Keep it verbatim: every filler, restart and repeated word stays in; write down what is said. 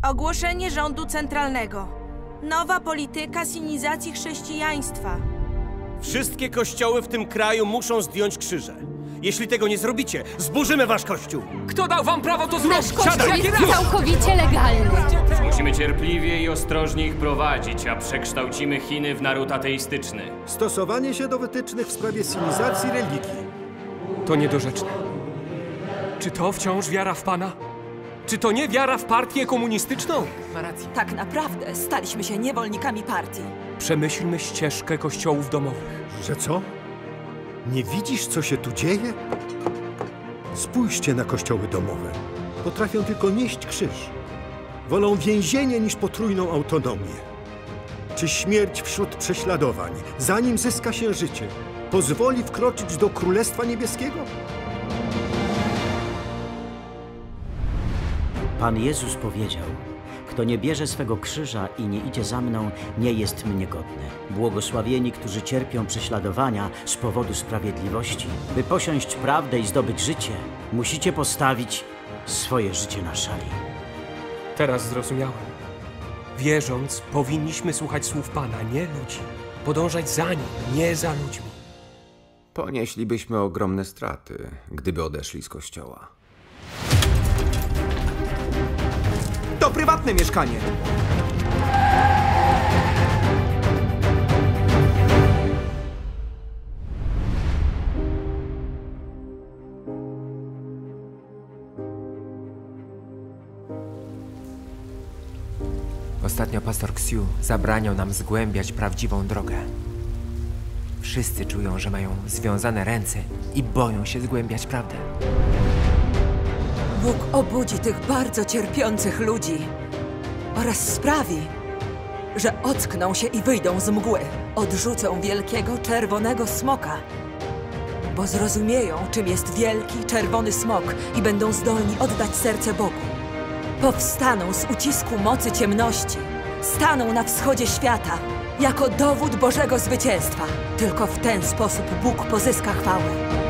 Ogłoszenie rządu centralnego. Nowa polityka sinizacji chrześcijaństwa. Wszystkie kościoły w tym kraju muszą zdjąć krzyże. Jeśli tego nie zrobicie, zburzymy wasz kościół! Kto dał wam prawo to Nasz zrobić? kościół jest całkowicie legalny. Musimy cierpliwie i ostrożnie ich prowadzić, a przekształcimy Chiny w naród ateistyczny. Stosowanie się do wytycznych w sprawie sinizacji religii. To niedorzeczne. Czy to wciąż wiara w Pana? Czy to nie wiara w partię komunistyczną? Ma rację. Tak naprawdę staliśmy się niewolnikami partii. Przemyślmy ścieżkę kościołów domowych. Że co? Nie widzisz, co się tu dzieje? Spójrzcie na kościoły domowe. Potrafią tylko nieść krzyż. Wolą więzienie niż potrójną autonomię. Czy śmierć wśród prześladowań, zanim zyska się życie, pozwoli wkroczyć do Królestwa Niebieskiego? Pan Jezus powiedział: kto nie bierze swego krzyża i nie idzie za mną, nie jest mnie godny. Błogosławieni, którzy cierpią prześladowania z powodu sprawiedliwości. By posiąść prawdę i zdobyć życie, musicie postawić swoje życie na szali. Teraz zrozumiałem. Wierząc, powinniśmy słuchać słów Pana, nie ludzi. Podążać za nim, nie za ludźmi. Ponieślibyśmy ogromne straty, gdyby odeszli z kościoła. To prywatne mieszkanie. Ostatnio pastor Xiu zabraniał nam zgłębiać prawdziwą drogę. Wszyscy czują, że mają związane ręce i boją się zgłębiać prawdę. Bóg obudzi tych bardzo cierpiących ludzi oraz sprawi, że ockną się i wyjdą z mgły. Odrzucą wielkiego czerwonego smoka, bo zrozumieją, czym jest wielki czerwony smok i będą zdolni oddać serce Bogu. Powstaną z ucisku mocy ciemności, staną na wschodzie świata jako dowód Bożego zwycięstwa. Tylko w ten sposób Bóg pozyska chwałę.